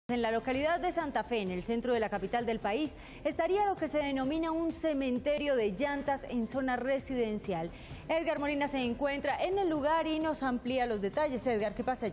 En la localidad de Santa Fe, en el centro de la capital del país, estaría lo que se denomina un cementerio de llantas en zona residencial. Edgar Molina se encuentra en el lugar y nos amplía los detalles. Edgar, ¿qué pasa allí?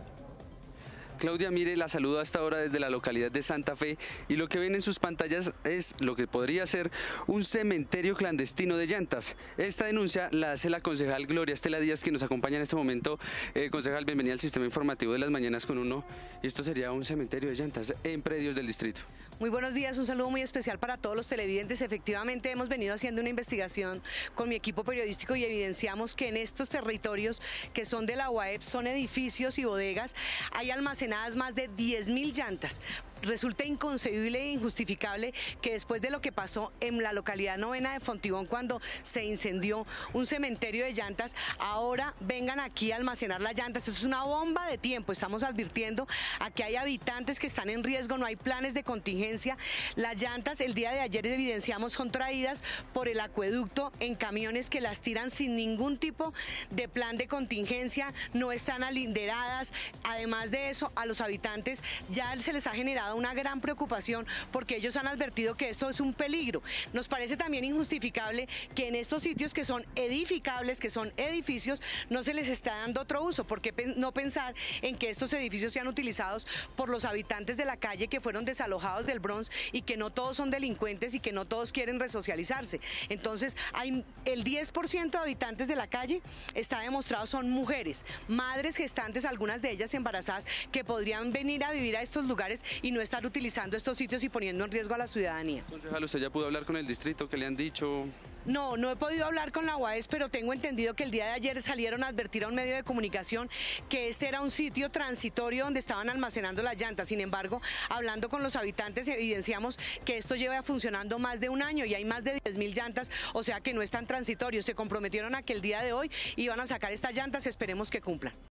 Claudia, mire, la saludo a esta hora desde la localidad de Santa Fe y lo que ven en sus pantallas es lo que podría ser un cementerio clandestino de llantas. Esta denuncia la hace la concejal Gloria Estela Díaz, que nos acompaña en este momento. Concejal, bienvenida al sistema informativo de las mañanas con uno. Esto sería un cementerio de llantas en predios del distrito. Muy buenos días, un saludo muy especial para todos los televidentes. Efectivamente hemos venido haciendo una investigación con mi equipo periodístico y evidenciamos que en estos territorios que son de la UAEP, son edificios y bodegas, hay almacenadas más de 10.000 llantas. Resulta inconcebible e injustificable que después de lo que pasó en la localidad novena de Fontibón, cuando se incendió un cementerio de llantas, ahora vengan aquí a almacenar las llantas. Esto es una bomba de tiempo. Estamos advirtiendo a que hay habitantes que están en riesgo, no hay planes de contingencia. Las llantas, el día de ayer evidenciamos, son traídas por el acueducto en camiones que las tiran sin ningún tipo de plan de contingencia, no están alinderadas. Además de eso, a los habitantes ya se les ha generado una gran preocupación porque ellos han advertido que esto es un peligro. Nos parece también injustificable que en estos sitios que son edificables, que son edificios, no se les está dando otro uso. ¿Por qué no pensar en que estos edificios sean utilizados por los habitantes de la calle que fueron desalojados del Bronx y que no todos son delincuentes y que no todos quieren resocializarse? Entonces, hay el 10% de habitantes de la calle, está demostrado, son mujeres, madres gestantes, algunas de ellas embarazadas, que podrían venir a vivir a estos lugares y no estar utilizando estos sitios y poniendo en riesgo a la ciudadanía. Concejal, ¿usted ya pudo hablar con el distrito? ¿Qué le han dicho? No he podido hablar con la UAES, pero tengo entendido que el día de ayer salieron a advertir a un medio de comunicación que este era un sitio transitorio donde estaban almacenando las llantas. Sin embargo, hablando con los habitantes, evidenciamos que esto lleva funcionando más de un año y hay más de 10.000 llantas, o sea que no es tan transitorio. Se comprometieron a que el día de hoy iban a sacar estas llantas, esperemos que cumplan.